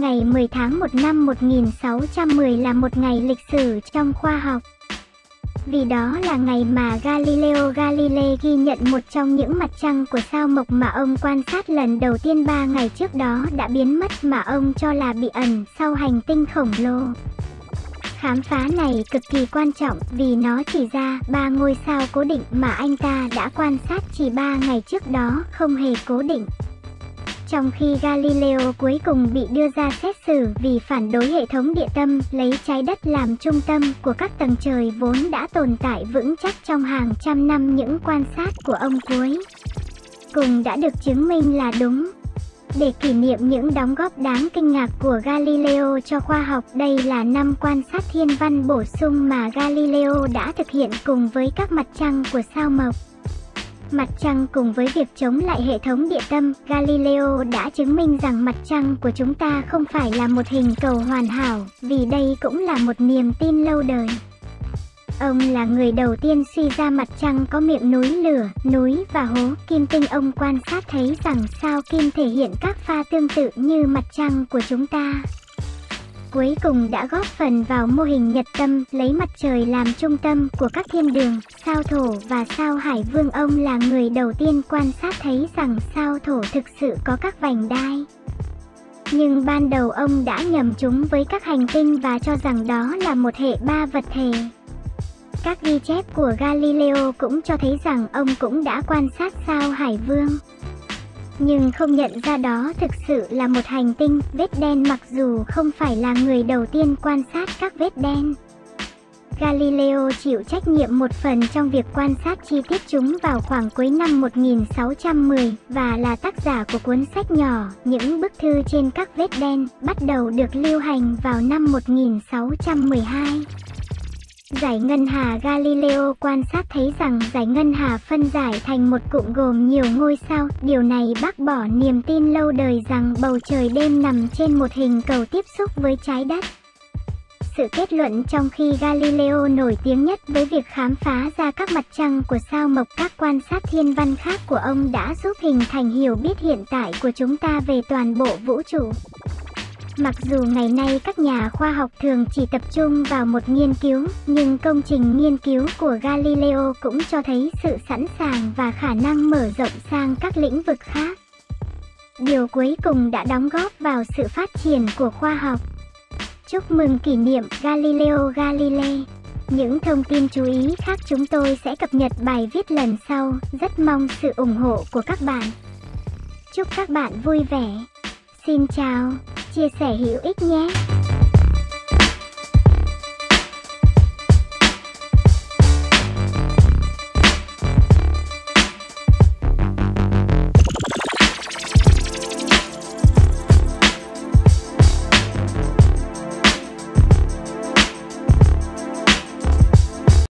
ngày 10 tháng 1 năm 1610 là một ngày lịch sử trong khoa học. Vì đó là ngày mà Galileo Galilei ghi nhận một trong những mặt trăng của sao Mộc mà ông quan sát lần đầu tiên 3 ngày trước đó đã biến mất mà ông cho là bị ẩn sau hành tinh khổng lồ. Khám phá này cực kỳ quan trọng vì nó chỉ ra 3 ngôi sao cố định mà anh ta đã quan sát chỉ 3 ngày trước đó không hề cố định. Trong khi Galileo cuối cùng bị đưa ra xét xử vì phản đối hệ thống địa tâm, lấy trái đất làm trung tâm của các tầng trời vốn đã tồn tại vững chắc trong hàng trăm năm, những quan sát của ông cuối cùng đã được chứng minh là đúng. Để kỷ niệm những đóng góp đáng kinh ngạc của Galileo cho khoa học, đây là 5 quan sát thiên văn bổ sung mà Galileo đã thực hiện cùng với các mặt trăng của sao Mộc. Mặt trăng cùng với việc chống lại hệ thống địa tâm, Galileo đã chứng minh rằng mặt trăng của chúng ta không phải là một hình cầu hoàn hảo, vì đây cũng là một niềm tin lâu đời. Ông là người đầu tiên suy ra mặt trăng có miệng núi lửa, núi và hố kim tinh. Ông quan sát thấy rằng sao Kim thể hiện các pha tương tự như mặt trăng của chúng ta. Cuối cùng đã góp phần vào mô hình nhật tâm, lấy mặt trời làm trung tâm của các thiên đường, sao Thổ và sao Hải Vương. Ông là người đầu tiên quan sát thấy rằng sao Thổ thực sự có các vành đai. Nhưng ban đầu ông đã nhầm chúng với các hành tinh và cho rằng đó là một hệ ba vật thể. Các ghi chép của Galileo cũng cho thấy rằng ông cũng đã quan sát sao Hải Vương, nhưng không nhận ra đó thực sự là một hành tinh vết đen, mặc dù không phải là người đầu tiên quan sát các vết đen. Galileo chịu trách nhiệm một phần trong việc quan sát chi tiết chúng vào khoảng cuối năm 1610 và là tác giả của cuốn sách nhỏ Những bức thư trên các vết đen, bắt đầu được lưu hành vào năm 1612. Giải ngân hà. Galileo quan sát thấy rằng giải ngân hà phân giải thành một cụm gồm nhiều ngôi sao. Điều này bác bỏ niềm tin lâu đời rằng bầu trời đêm nằm trên một hình cầu tiếp xúc với trái đất. Sự kết luận trong khi Galileo nổi tiếng nhất với việc khám phá ra các mặt trăng của sao Mộc, các quan sát thiên văn khác của ông đã giúp hình thành hiểu biết hiện tại của chúng ta về toàn bộ vũ trụ. Mặc dù ngày nay các nhà khoa học thường chỉ tập trung vào một nghiên cứu, nhưng công trình nghiên cứu của Galileo cũng cho thấy sự sẵn sàng và khả năng mở rộng sang các lĩnh vực khác. Điều cuối cùng đã đóng góp vào sự phát triển của khoa học. Chúc mừng kỷ niệm Galileo Galilei. Những thông tin chú ý khác chúng tôi sẽ cập nhật bài viết lần sau. Rất mong sự ủng hộ của các bạn. Chúc các bạn vui vẻ. Xin chào, chia sẻ hữu ích nhé.